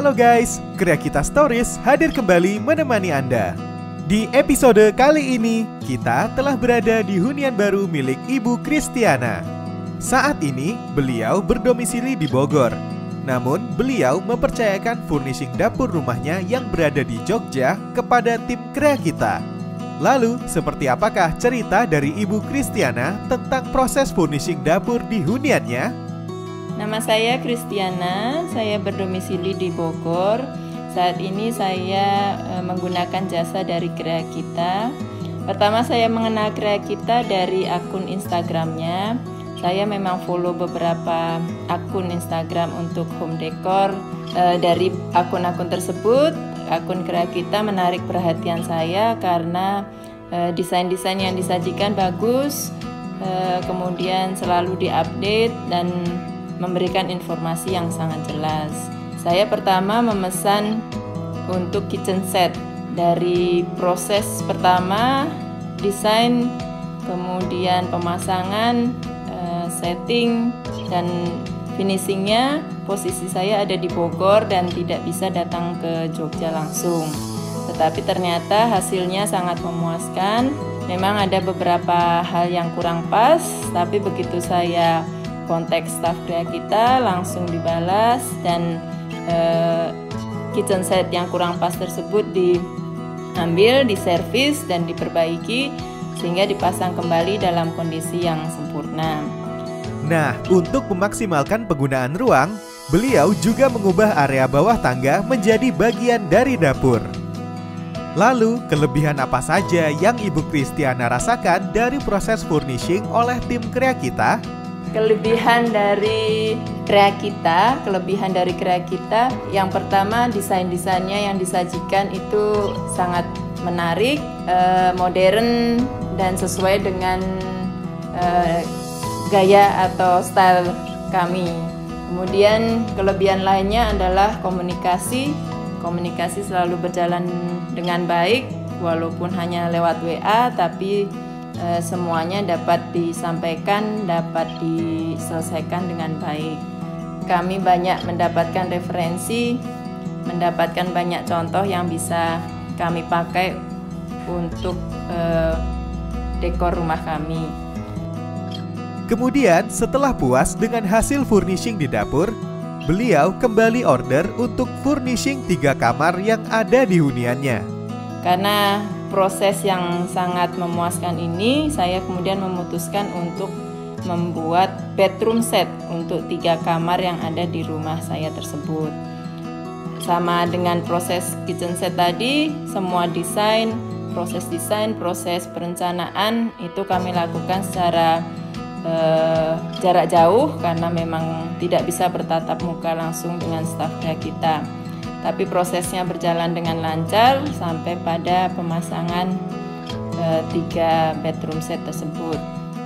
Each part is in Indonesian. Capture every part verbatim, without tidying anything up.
Halo guys, Krea Kita Stories hadir kembali menemani Anda. Di episode kali ini, kita telah berada di hunian baru milik Ibu Kristiana. Saat ini, beliau berdomisili di Bogor. Namun, beliau mempercayakan furnishing dapur rumahnya yang berada di Jogja kepada tim Krea Kita. Lalu, seperti apakah cerita dari Ibu Kristiana tentang proses furnishing dapur di huniannya? Nama saya Kristiana, saya berdomisili di Bogor. Saat ini saya e, menggunakan jasa dari Krea Kita. Pertama saya mengenal Krea Kita dari akun Instagramnya. Saya memang follow beberapa akun Instagram untuk home decor. E, dari akun-akun tersebut, akun Krea Kita menarik perhatian saya karena e, desain-desain yang disajikan bagus, e, kemudian selalu diupdate dan memberikan informasi yang sangat jelas. Saya pertama memesan untuk kitchen set. Dari proses pertama, desain, kemudian pemasangan, setting, dan finishingnya, posisi saya ada di Bogor dan tidak bisa datang ke Jogja langsung. Tetapi ternyata hasilnya sangat memuaskan. Memang ada beberapa hal yang kurang pas, tapi begitu saya kontak staf Krea Kita langsung dibalas dan eh, kitchen set yang kurang pas tersebut diambil, diservis dan diperbaiki sehingga dipasang kembali dalam kondisi yang sempurna. Nah, untuk memaksimalkan penggunaan ruang, beliau juga mengubah area bawah tangga menjadi bagian dari dapur. Lalu, kelebihan apa saja yang Ibu Kristiana rasakan dari proses furnishing oleh tim Krea Kita? Kelebihan dari Krea Kita, kelebihan dari Krea Kita, yang pertama desain-desainnya yang disajikan itu sangat menarik, eh, modern dan sesuai dengan eh, gaya atau style kami. Kemudian kelebihan lainnya adalah komunikasi, komunikasi selalu berjalan dengan baik, walaupun hanya lewat W A, tapi E, semuanya dapat disampaikan, dapat diselesaikan dengan baik. Kami banyak mendapatkan referensi, mendapatkan banyak contoh yang bisa kami pakai untuk e, dekor rumah kami. Kemudian setelah puas dengan hasil furnishing di dapur, beliau kembali order untuk furnishing tiga kamar yang ada di huniannya. Karena proses yang sangat memuaskan ini, saya kemudian memutuskan untuk membuat bedroom set untuk tiga kamar yang ada di rumah saya tersebut. Sama dengan proses kitchen set tadi, semua desain, proses desain, proses perencanaan itu kami lakukan secara eh, jarak jauh karena memang tidak bisa bertatap muka langsung dengan staf Krea Kita. Tapi prosesnya berjalan dengan lancar sampai pada pemasangan e, tiga bedroom set tersebut.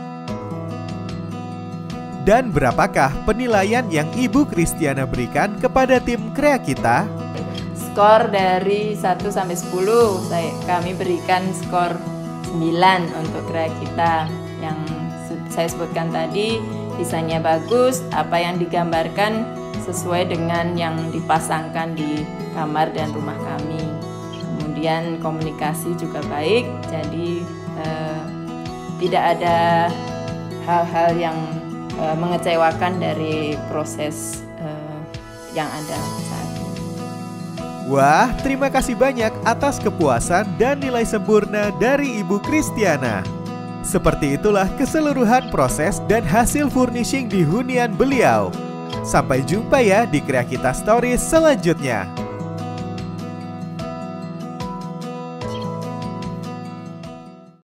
Dan berapakah penilaian yang Ibu Kristiana berikan kepada tim Krea Kita? Skor dari satu sampai sepuluh, saya, kami berikan skor sembilan untuk Krea Kita. Yang saya sebutkan tadi, desainnya bagus, apa yang digambarkan sesuai dengan yang dipasangkan di kamar dan rumah kami. Kemudian komunikasi juga baik, jadi eh, tidak ada hal-hal yang eh, mengecewakan dari proses eh, yang ada saat ini. Wah, terima kasih banyak atas kepuasan dan nilai sempurna dari Ibu Kristiana. Seperti itulah keseluruhan proses dan hasil furnishing di hunian beliau. Sampai jumpa ya di Krea Kita Stories selanjutnya.